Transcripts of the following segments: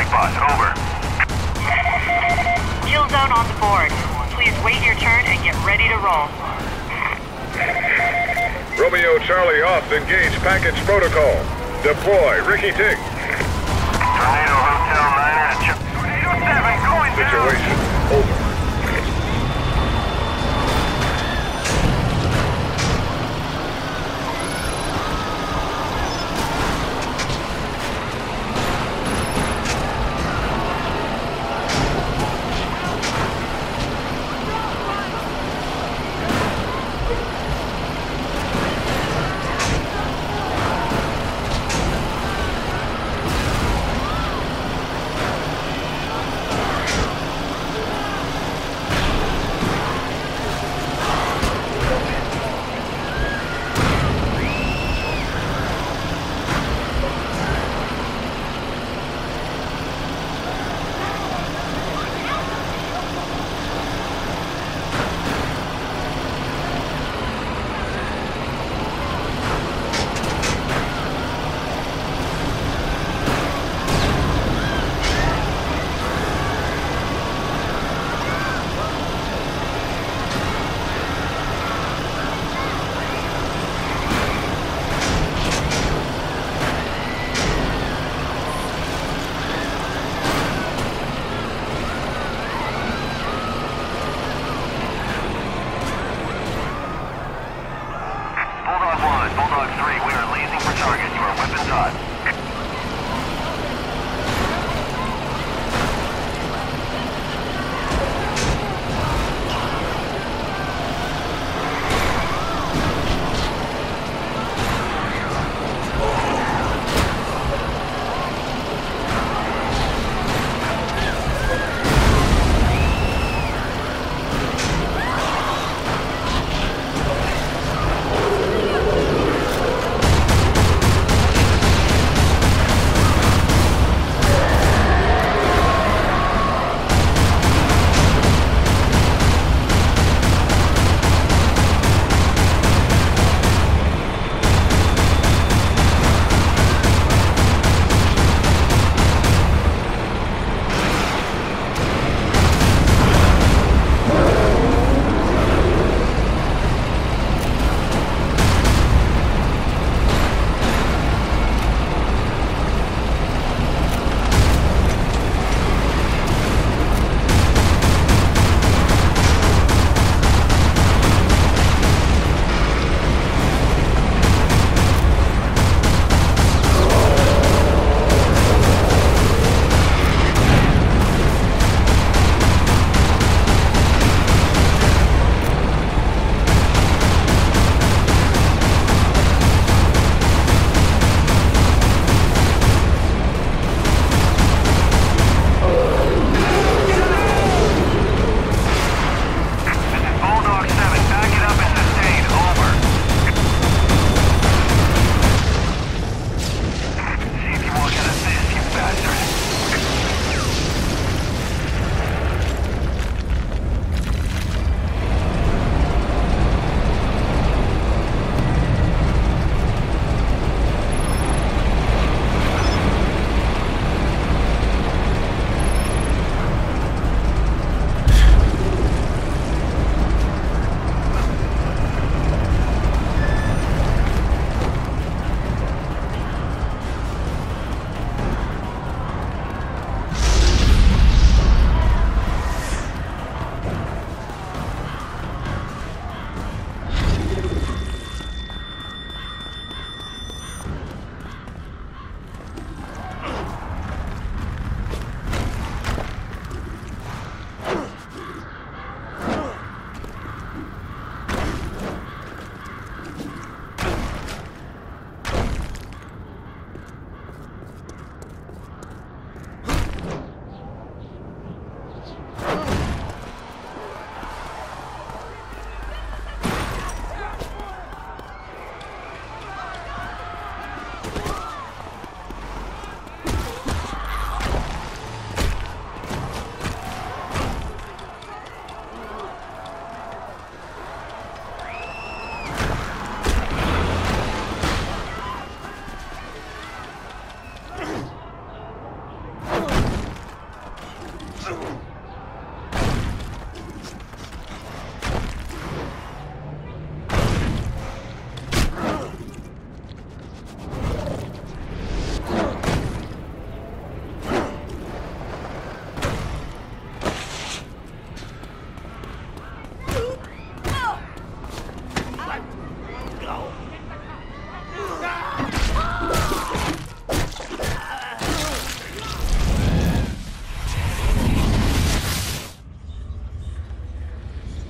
Black Boss, over. Kill zone on the board. Please wait your turn and get ready to roll. Romeo Charlie off, engage package protocol. Deploy, Ricky Tick. Tornado Hotel 9er to Tornado 7 going down. Situation, over.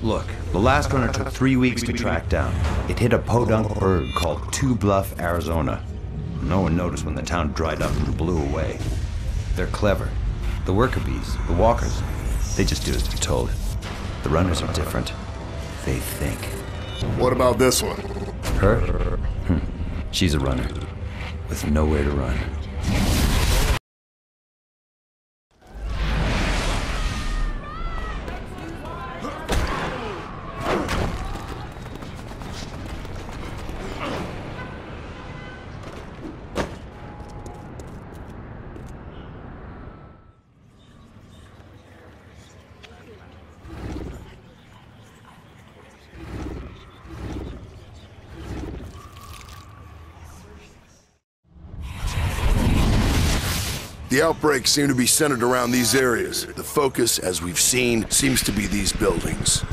Look, the last runner took 3 weeks to track down. It hit a podunk bird called Two Bluff, Arizona. No one noticed when the town dried up and blew away. They're clever. The worker bees, the walkers, they just do as they're told. The runners are different. They think. What about this one? Her? She's a runner, with nowhere to run. The outbreaks seem to be centered around these areas. The focus, as we've seen, seems to be these buildings.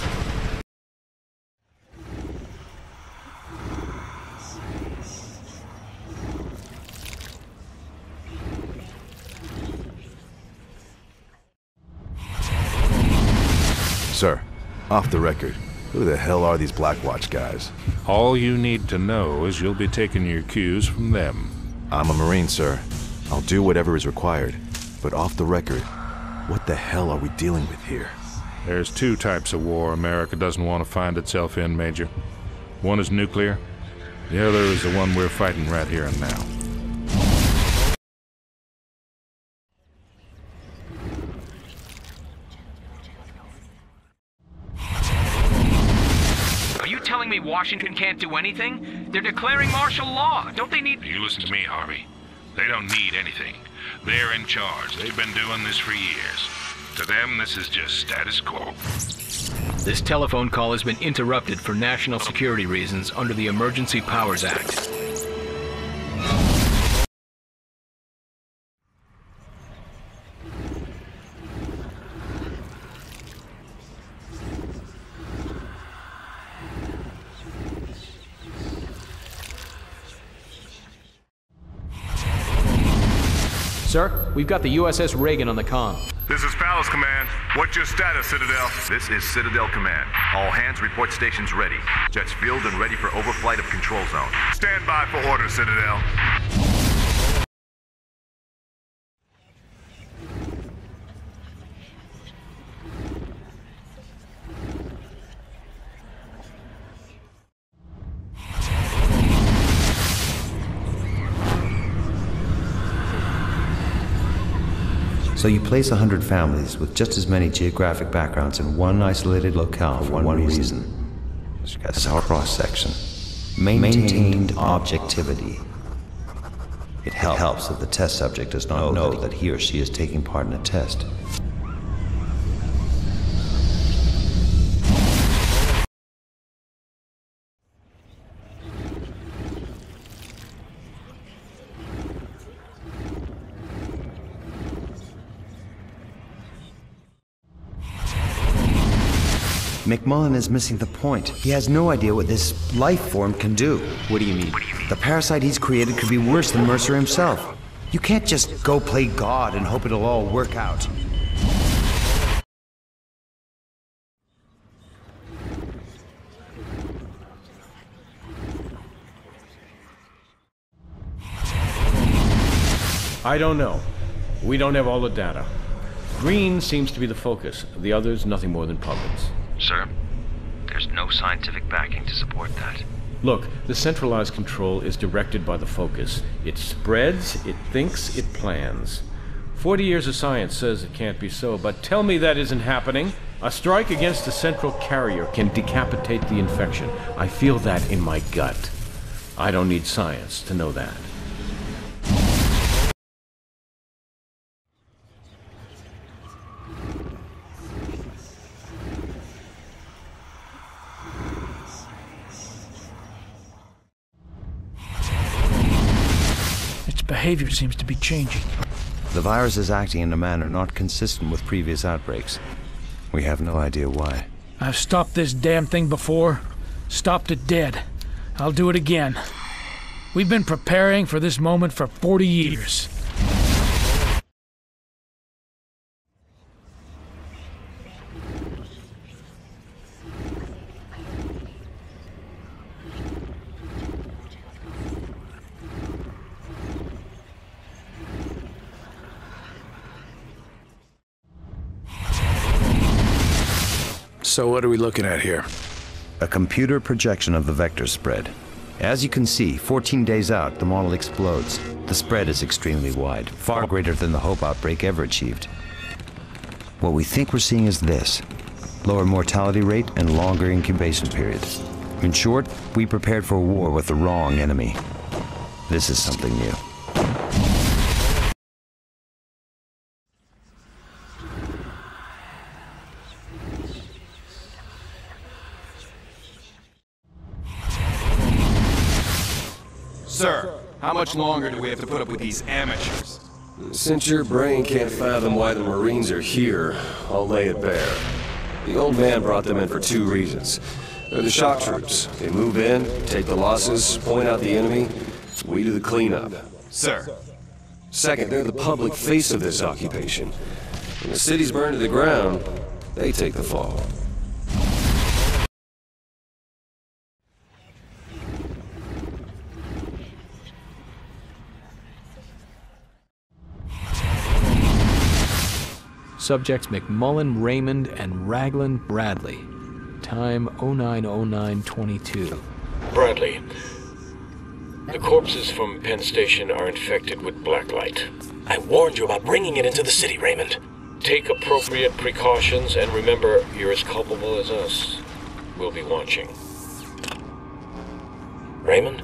Sir, off the record, who the hell are these Black Watch guys? All you need to know is you'll be taking your cues from them. I'm a Marine, sir. I'll do whatever is required. But off the record, what the hell are we dealing with here? There's two types of war America doesn't want to find itself in, Major. One is nuclear. The other is the one we're fighting right here and now. Are you telling me Washington can't do anything? They're declaring martial law. Don't they need... You listen to me, Harvey. They don't need anything. They're in charge. They've been doing this for years. To them, this is just status quo. This telephone call has been interrupted for national security reasons under the Emergency Powers Act. Sir, we've got the USS Reagan on the comm. This is Palace Command. What's your status, Citadel? This is Citadel Command. All hands report stations ready. Jets fueled and ready for overflight of control zone. Stand by for orders, Citadel. So you place 100 families with just as many geographic backgrounds in one isolated locale for one reason. That's our cross-section. Maintained objectivity. It helps that the test subject does not know that he or she is taking part in a test. McMullen is missing the point. He has no idea what this life form can do. What do you mean? The parasite he's created could be worse than Mercer himself. You can't just go play God and hope it'll all work out. I don't know. We don't have all the data. Green seems to be the focus. The others, nothing more than puppets. Sir, there's no scientific backing to support that. Look, the centralized control is directed by the focus. It spreads, it thinks, it plans. 40 years of science says it can't be so, but tell me that isn't happening. A strike against the central carrier can decapitate the infection. I feel that in my gut. I don't need science to know that. Behavior seems to be changing. The virus is acting in a manner not consistent with previous outbreaks. We have no idea why. I've stopped this damn thing before. Stopped it dead. I'll do it again. We've been preparing for this moment for 40 years. So what are we looking at here? A computer projection of the vector spread. As you can see, 14 days out, the model explodes. The spread is extremely wide, far greater than the Hope outbreak ever achieved. What we think we're seeing is this: lower mortality rate and longer incubation period. In short, we prepared for war with the wrong enemy. This is something new. Sir, how much longer do we have to put up with these amateurs? Since your brain can't fathom why the Marines are here, I'll lay it bare. The old man brought them in for 2 reasons. They're the shock troops. They move in, take the losses, point out the enemy. We do the cleanup. Sir. Second, they're the public face of this occupation. When the city's burned to the ground, they take the fall. Subjects McMullen, Raymond, and Raglan Bradley. Time 09:09:22. Bradley, the corpses from Penn Station are infected with blacklight. I warned you about bringing it into the city, Raymond. Take appropriate precautions, and remember, you're as culpable as us. We'll be watching. Raymond?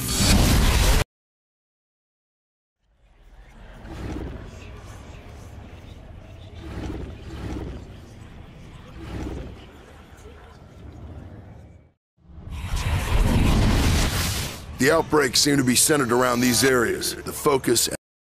The outbreaks seem to be centered around these areas. The focus...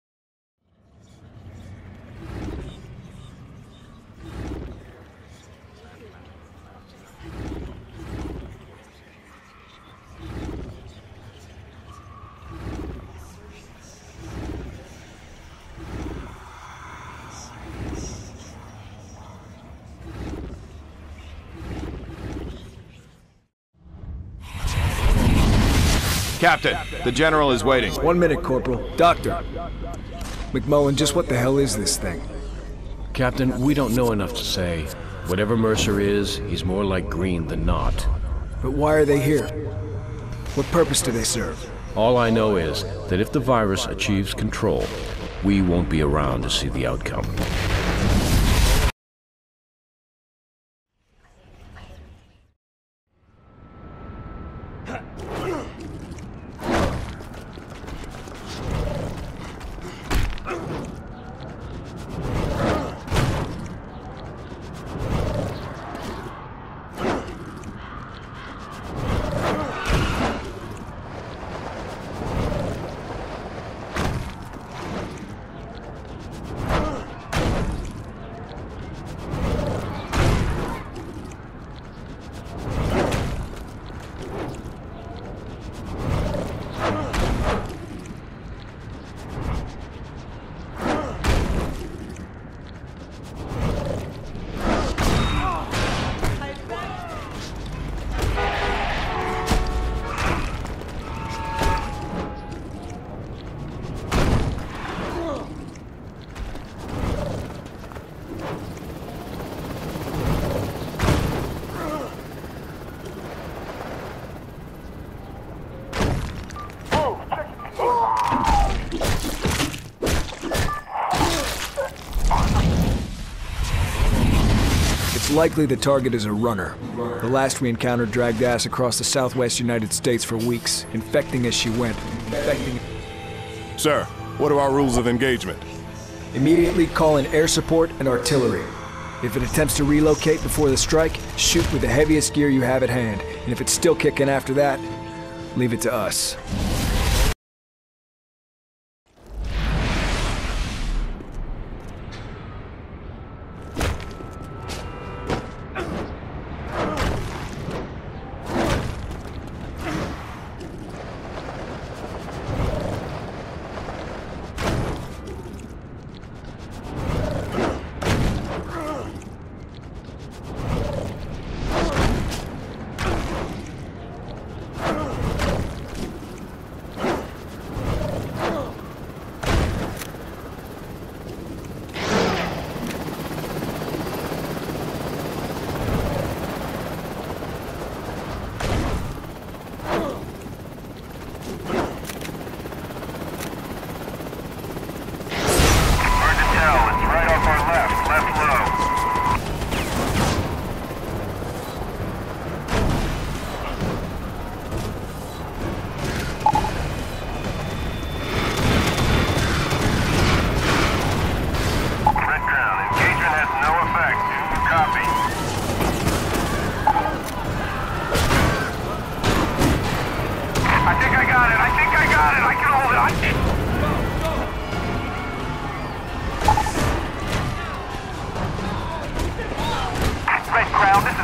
Captain, the General is waiting. 1 minute, Corporal. Doctor. McMullen, just what the hell is this thing? Captain, we don't know enough to say. Whatever Mercer is, he's more like Green than not. But why are they here? What purpose do they serve? All I know is that if the virus achieves control, we won't be around to see the outcome. Likely the target is a runner. The last we encountered dragged ass across the southwest United States for weeks, infecting as she went. Sir, what are our rules of engagement? Immediately call in air support and artillery. If it attempts to relocate before the strike, shoot with the heaviest gear you have at hand. And if it's still kicking after that, leave it to us.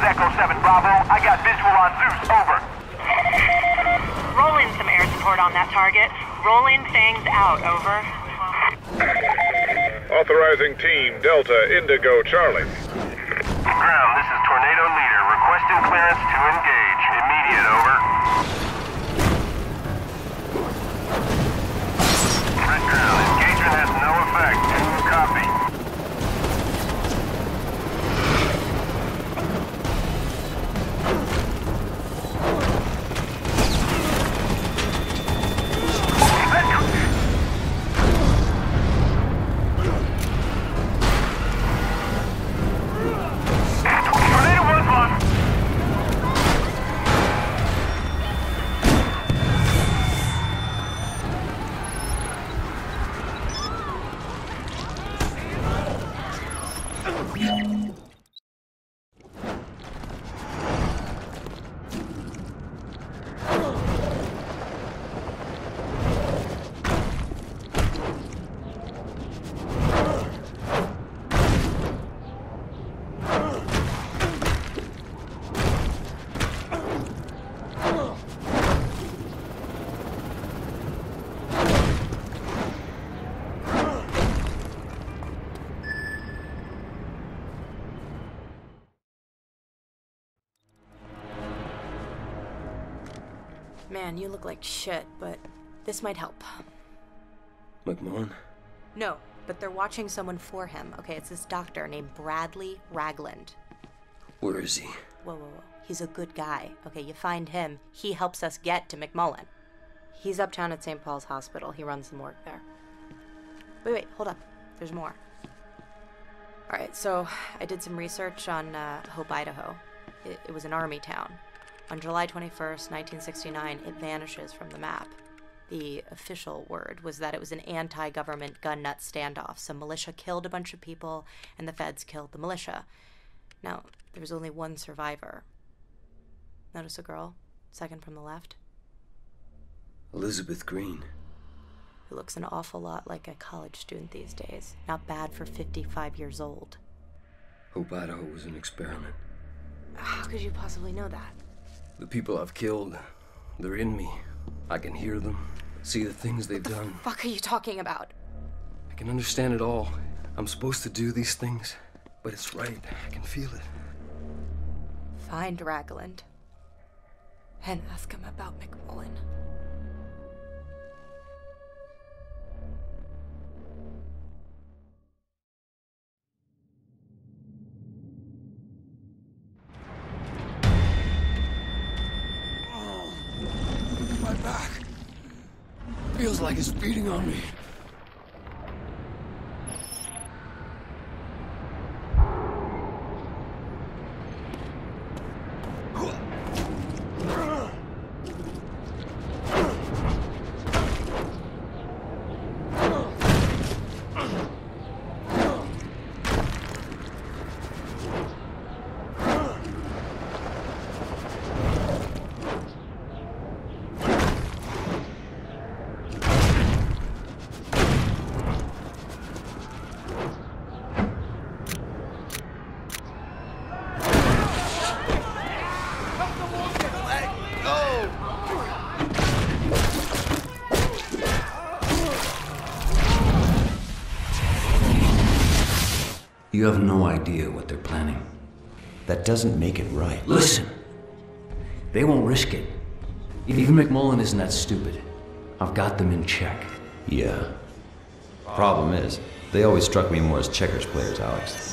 Echo 7 Bravo. I got visual on Zeus, over. Roll in some air support on that target. Roll in Fangs out, over. Authorizing Team Delta Indigo Charlie. Ground, this is Tornado Leader. Requesting clearance to engage. Immediate, over. Red Ground, engagement has no effect. Copy. Man, you look like shit, but this might help. McMullen? No, but they're watching someone for him. Okay, it's this doctor named Bradley Ragland. Where is he? Whoa, whoa, whoa. He's a good guy. Okay, you find him, he helps us get to McMullen. He's uptown at St. Paul's Hospital. He runs the morgue there. Wait, hold up. There's more. Alright, so I did some research on Hope, Idaho. It was an army town. On July 21st, 1969, it vanishes from the map. The official word was that it was an anti-government gun nut standoff. Some militia killed a bunch of people, and the feds killed the militia. Now, there was only one survivor. Notice a girl, second from the left? Elizabeth Green. Who looks an awful lot like a college student these days. Not bad for 55 years old. Hope Idaho was an experiment. How could you possibly know that? The people I've killed, they're in me. I can hear them, see the things they've done. What the fuck are you talking about? I can understand it all. I'm supposed to do these things, but it's right. I can feel it. Find Ragland and ask him about McMullen. My back feels like it's beating on me. You have no idea what they're planning. That doesn't make it right. Listen! They won't risk it. Even McMullen isn't that stupid. I've got them in check. Yeah. Problem is, they always struck me more as checkers players, Alex.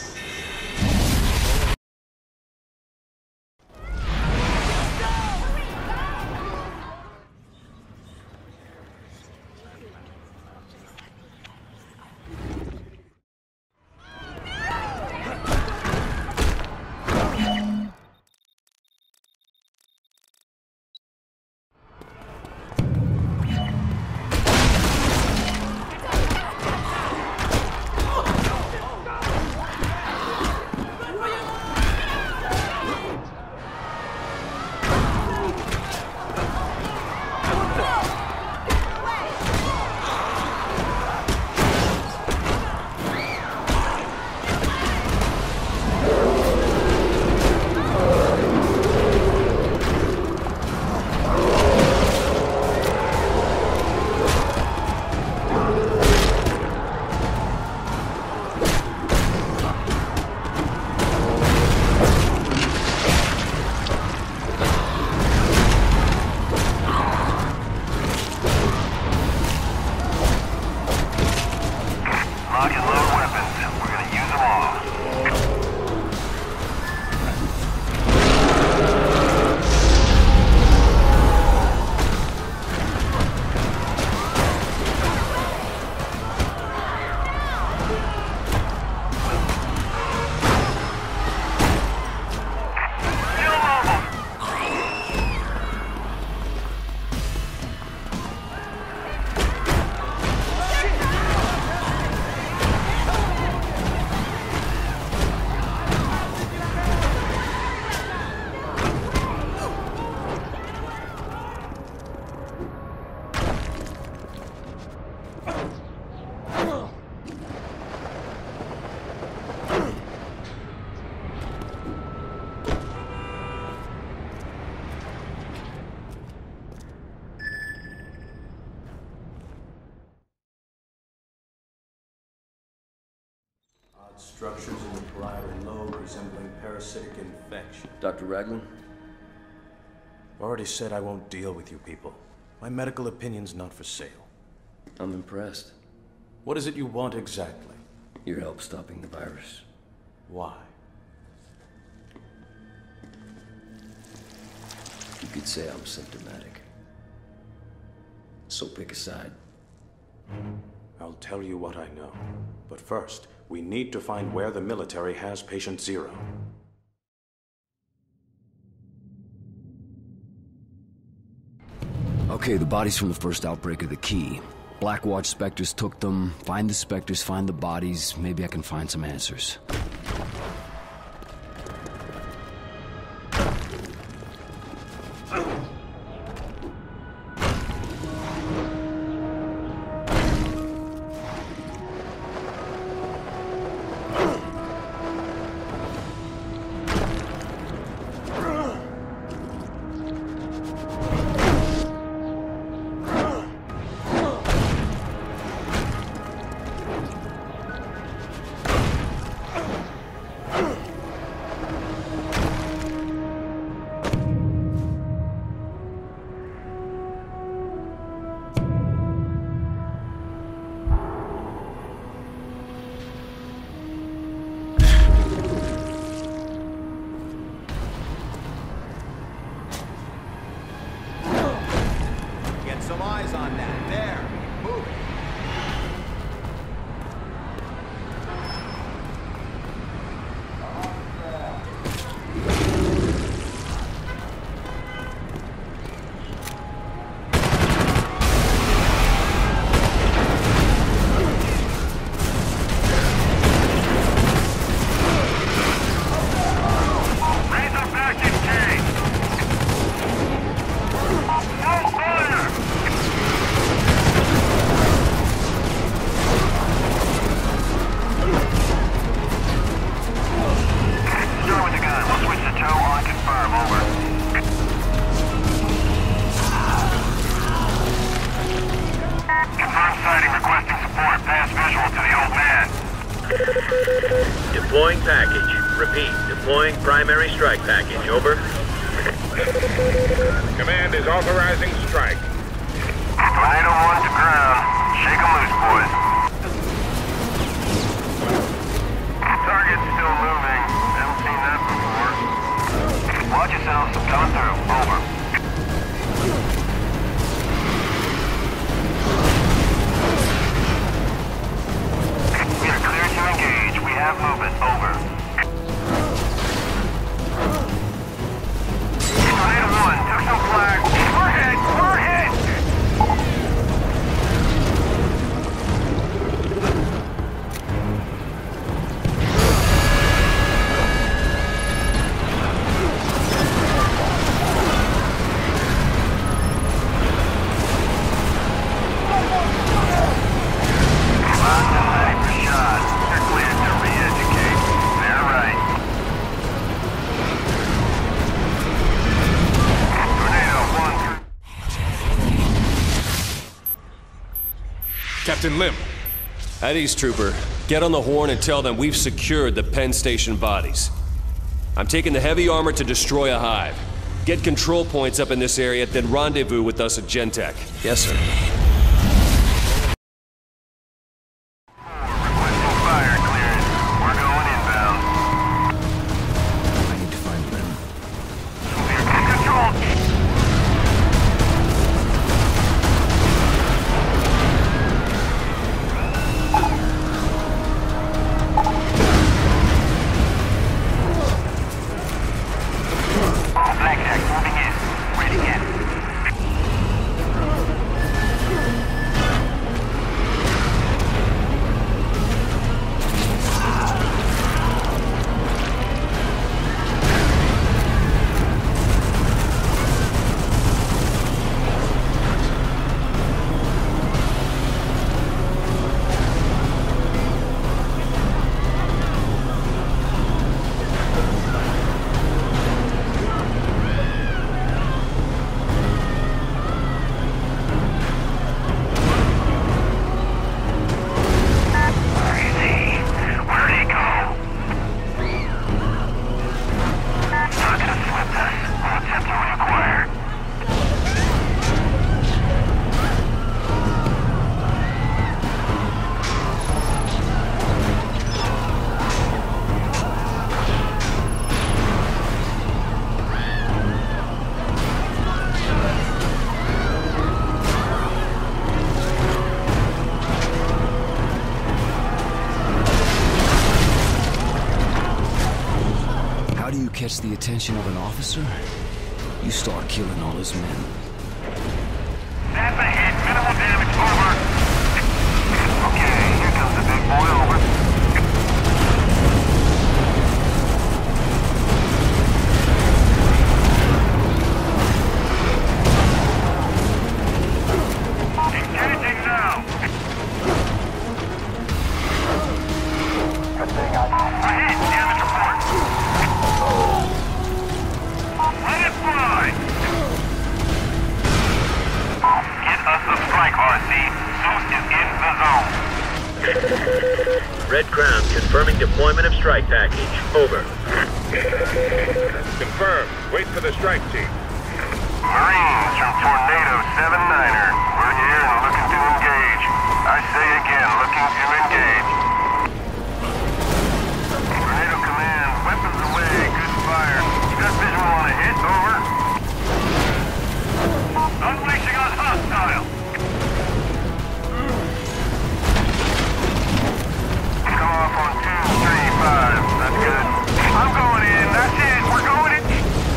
Structures in the parietal lobe resembling parasitic infection. Dr. Raglan? Already said I won't deal with you people. My medical opinion's not for sale. I'm impressed. What is it you want exactly? Your help stopping the virus. Why? You could say I'm symptomatic. So pick a side. I'll tell you what I know. But first, we need to find where the military has Patient Zero. Okay, the bodies from the first outbreak are the key. Blackwatch Spectres took them. Find the Spectres, find the bodies. Maybe I can find some answers. Some eyes on that. There. Move it. Deploying package. Repeat, deploying primary strike package. Over. Command is authorizing strike. Tornado 1 to ground. Shake 'em loose, boys. Target's still moving. Haven't seen that before. Watch yourselves. Coming through. Over. We are clear to engage. We have movement. Over. Tornado 1 took some flag. We're hit! We're hit! Captain Lim. At East, Trooper. Get on the horn and tell them we've secured the Penn Station bodies. I'm taking the heavy armor to destroy a hive. Get control points up in this area, then rendezvous with us at Gentek. Yes, sir. Requesting fire clearance. We're going inbound. I need to find Lim. Control! Black Jack moving in. Ready again. the attention of an officer, you start killing all his men. That's a hit. Minimal damage. Over. Okay, here comes the big boy. Over. Engaging now. A hit. Damage report. Let it fly. Get us the strike, RC. Zeus is in the zone. Red Crown confirming deployment of strike package. Over. Confirmed. Wait for the strike team. Marines from Tornado 7-9er. We're here and looking to engage. I say again, looking to engage. Tornado Command, weapons away, good fire. You got visual on a hit, over. Unleashing on hostile. Come off on 2, 3, 5. That's good. I'm going in. That's it. We're going in.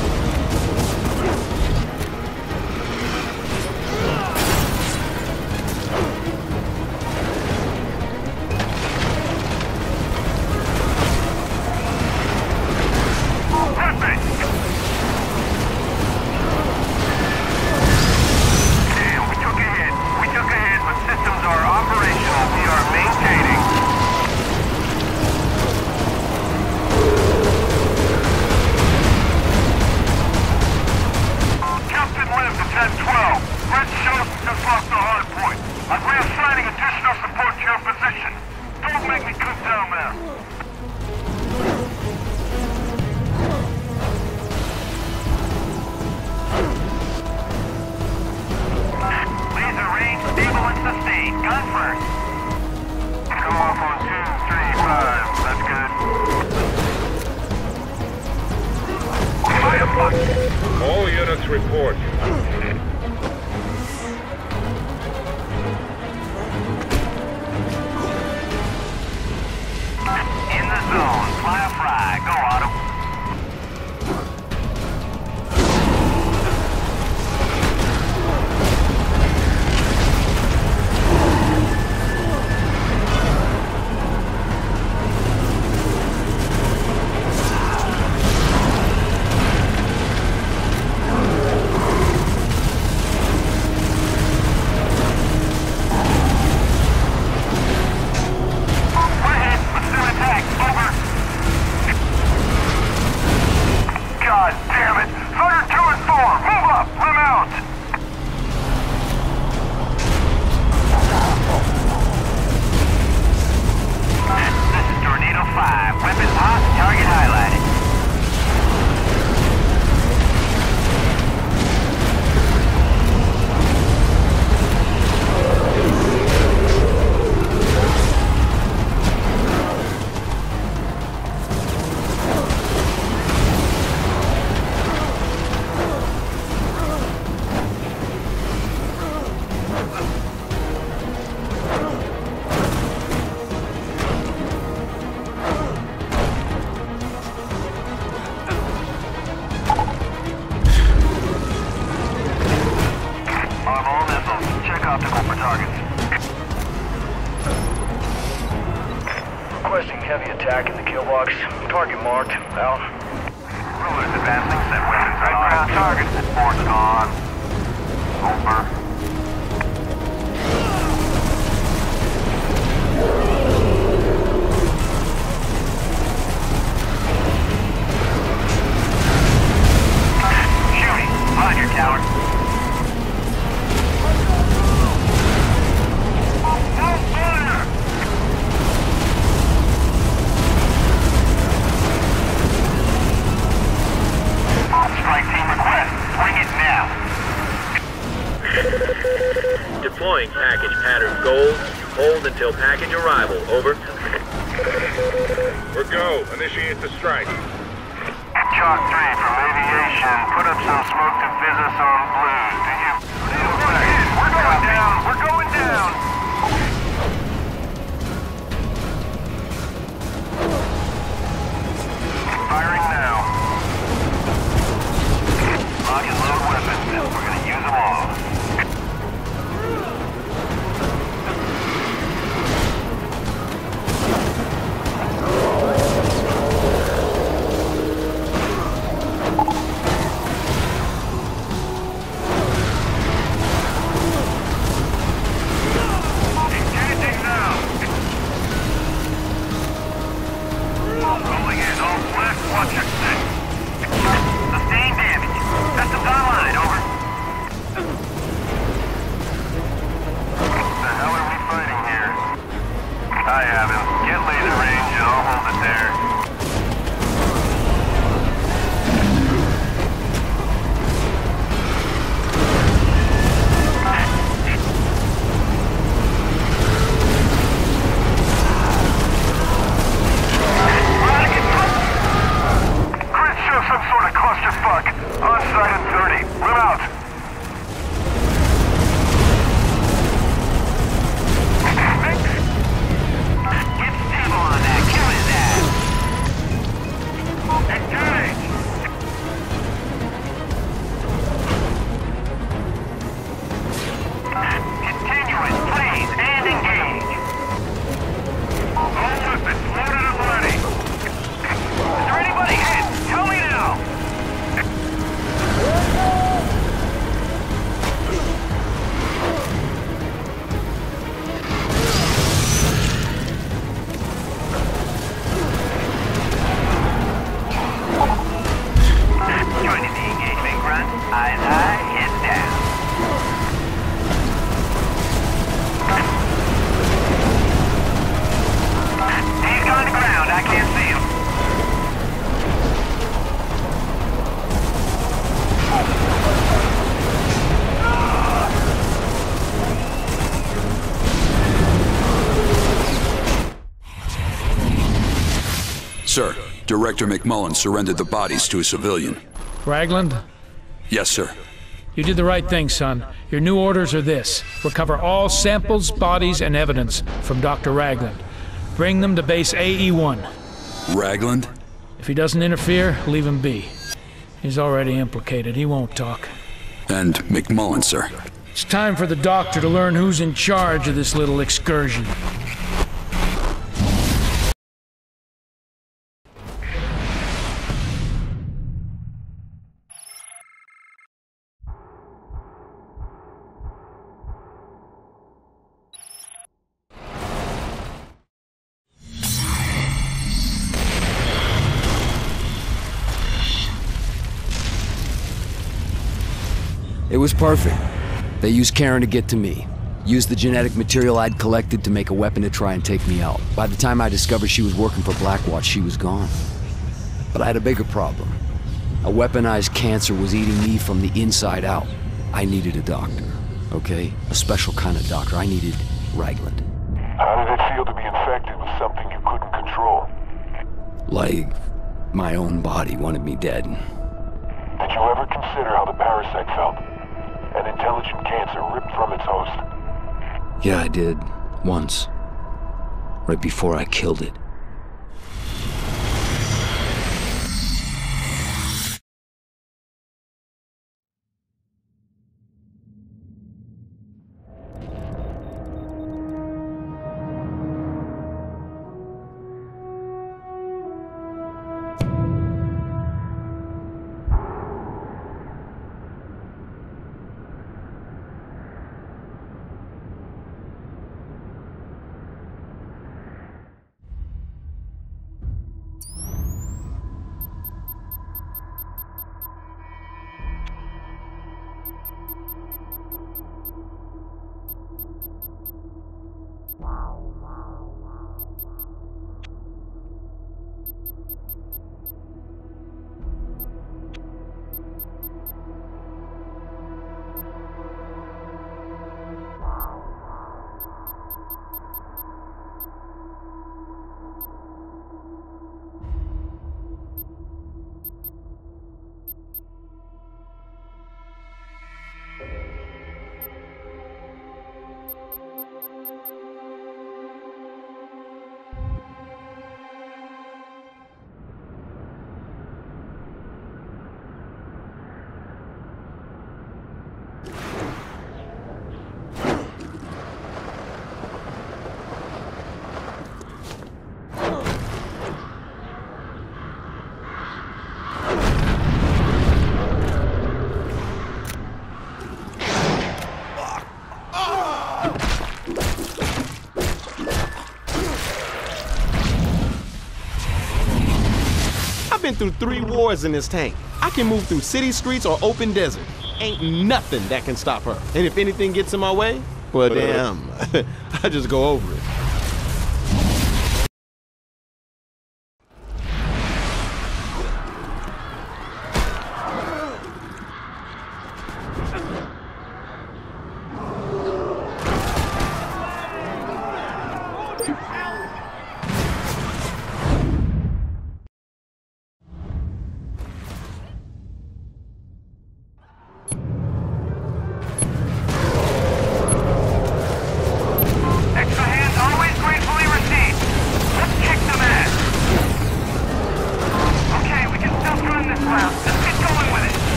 All units report. In the zone. Fly a fry. Go, Autumn. Requesting heavy attack in the kill box. Target marked. Out. Rulers advancing. Set weapons right ground target. Force on. Over. Shooting. Roger, coward. Strike team request. Bring it now. Deploying package pattern gold. Hold until package arrival. Over. We're go. Initiate the strike. Chalk 3 from aviation. Put up some smoke to fizz us on blues. Do you? We're going down. We're going down. Firing now. On site in 30. Run out. Get stable on that. Kill his ass. Engage. Continuous, please, and engage. All weapons loaded and ready. Is there anybody hit? Tell me now. Joining the engagement, Grunt. Eyes high, head down. He's gone to ground. I can't see him. Sir, Director McMullen surrendered the bodies to a civilian. Ragland? Yes, sir. You did the right thing, son. Your new orders are this. Recover all samples, bodies, and evidence from Dr. Ragland. Bring them to base AE-1. Ragland? If he doesn't interfere, leave him be. He's already implicated. He won't talk. And McMullen, sir. It's time for the doctor to learn who's in charge of this little excursion. It was perfect. They used Karen to get to me. Used the genetic material I'd collected to make a weapon to try and take me out. By the time I discovered she was working for Blackwatch, she was gone. But I had a bigger problem. A weaponized cancer was eating me from the inside out. I needed a doctor, okay? A special kind of doctor. I needed Ragland. How did it feel to be infected with something you couldn't control? Like, my own body wanted me dead. Did you ever consider how the parasite felt? An intelligent cancer ripped from its host. Yeah, I did. Once. Right before I killed it. I've been through 3 wars in this tank. I can move through city streets or open desert. Ain't nothing that can stop her. And if anything gets in my way, well, damn, I just go over it.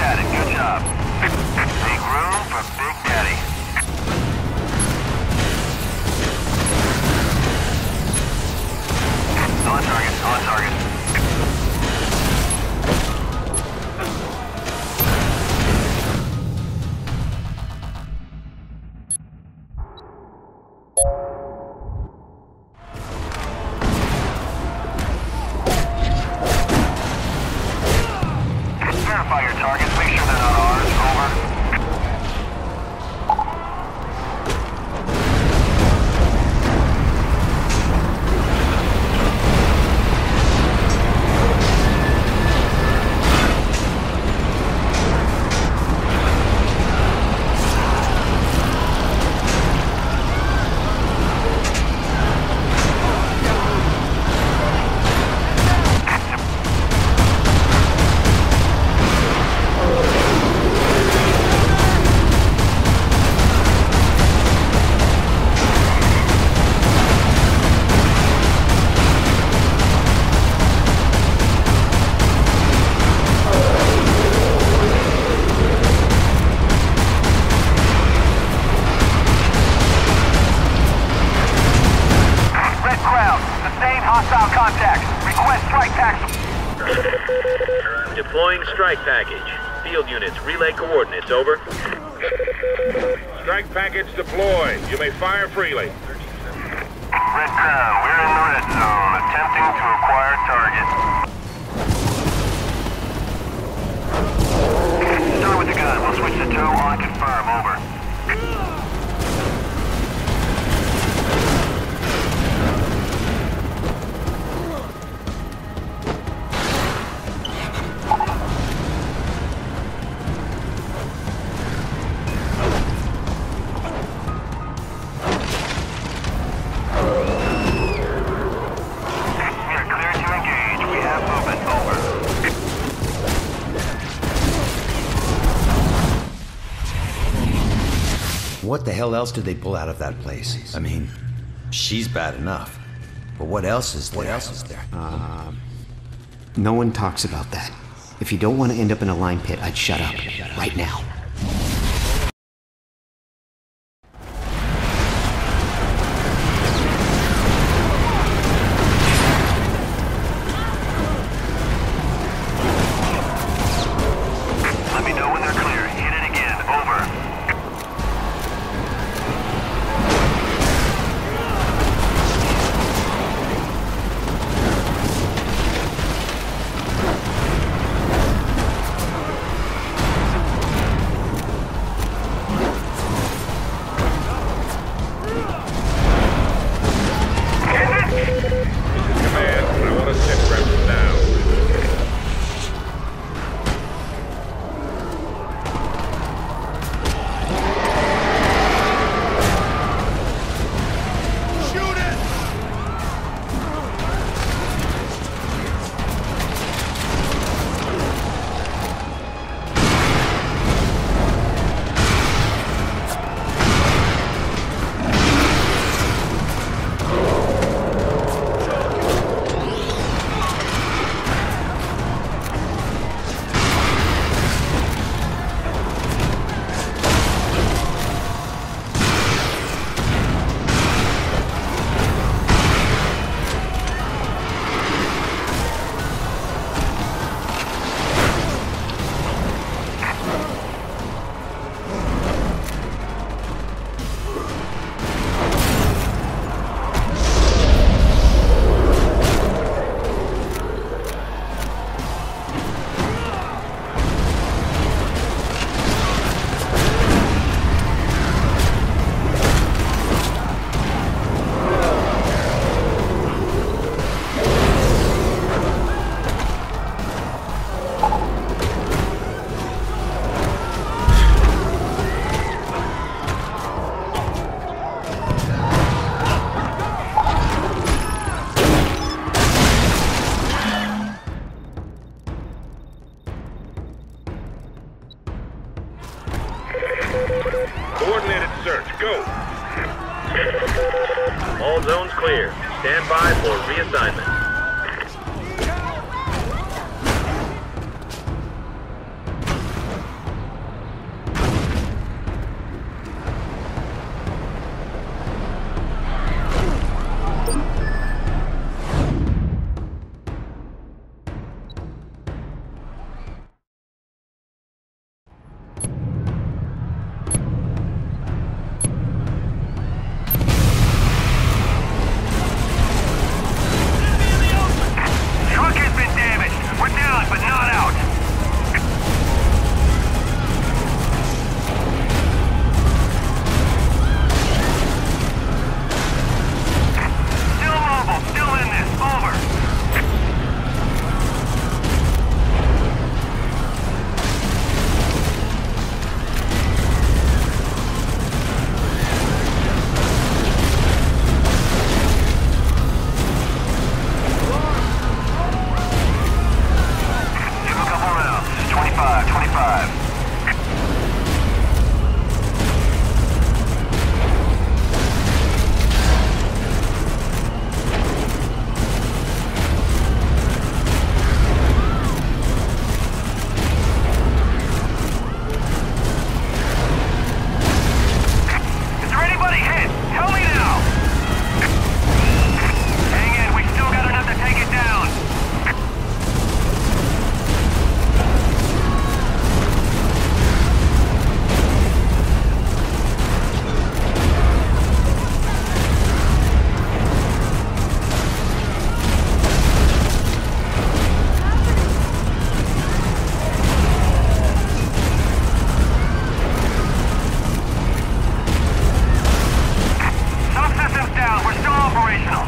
got it. Good job. Make room for Big Daddy. On target, on target. Verify your targets. Make sure they're not ours. Over. Hostile contact. Request strike package. Deploying strike package. Field units, relay coordinates, over. Strike package deployed. You may fire freely. Red Crown, we're in the red zone, attempting to acquire target. Start with the gun. We'll switch to tow on confirm, over. What the hell else did they pull out of that place? I mean, she's bad enough. But what else is there? What else is there? No one talks about that. If you don't want to end up in a line pit, I'd shut up. Right now. Let me know when they're clear. Hit it again. Over. Coordinated search, go! All zones clear. Stand by for reassignment. 45. Is there anybody hit? Tell me now! Hang in, we still got enough to take it down. Some systems down, we're still operational.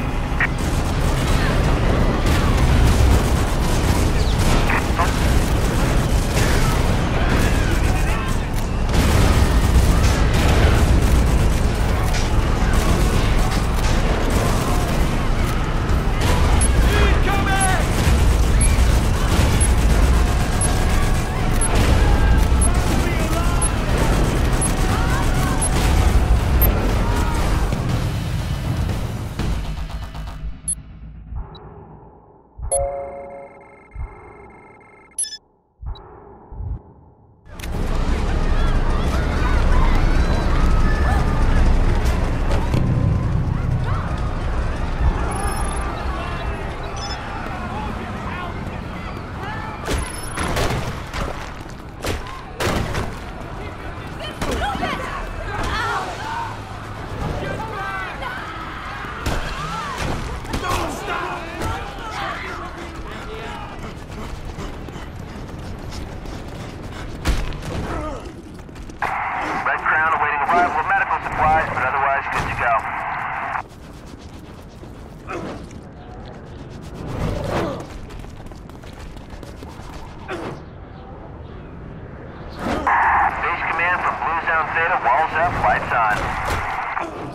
Red Crown awaiting arrival of medical supplies, but otherwise good to go. Base command from Blue Zone Theta, walls up, lights on.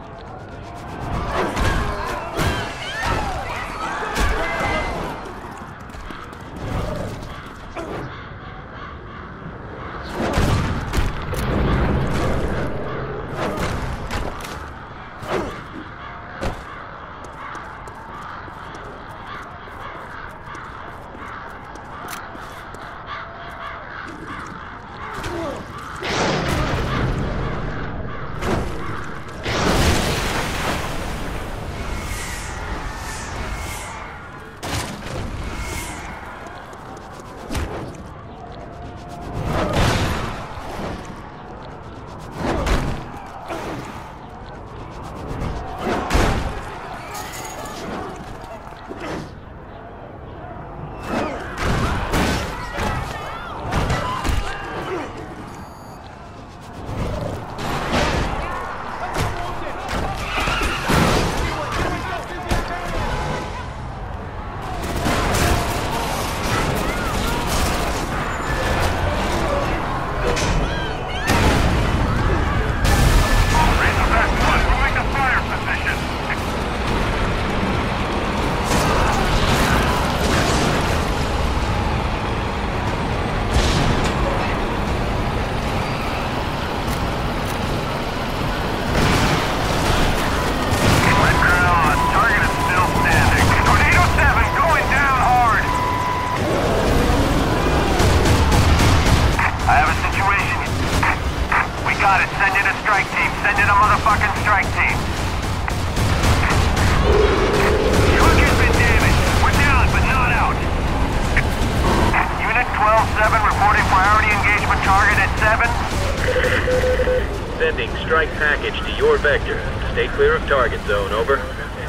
Sending strike package to your vector. Stay clear of target zone, over.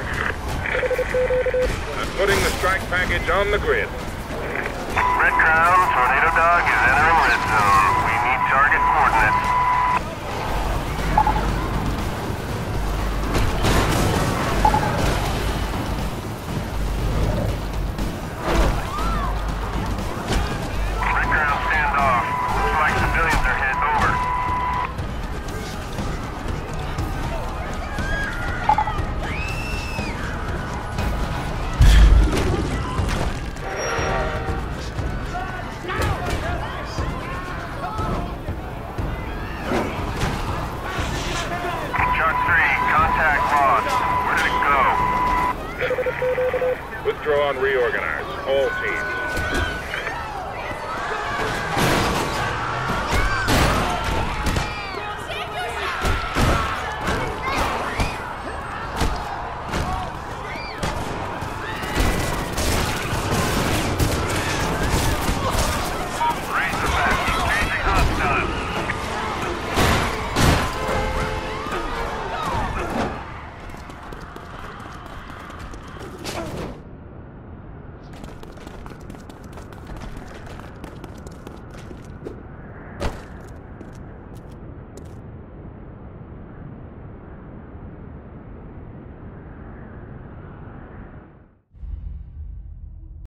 I'm putting the strike package on the grid. Red Crown, Tornado Dog is entering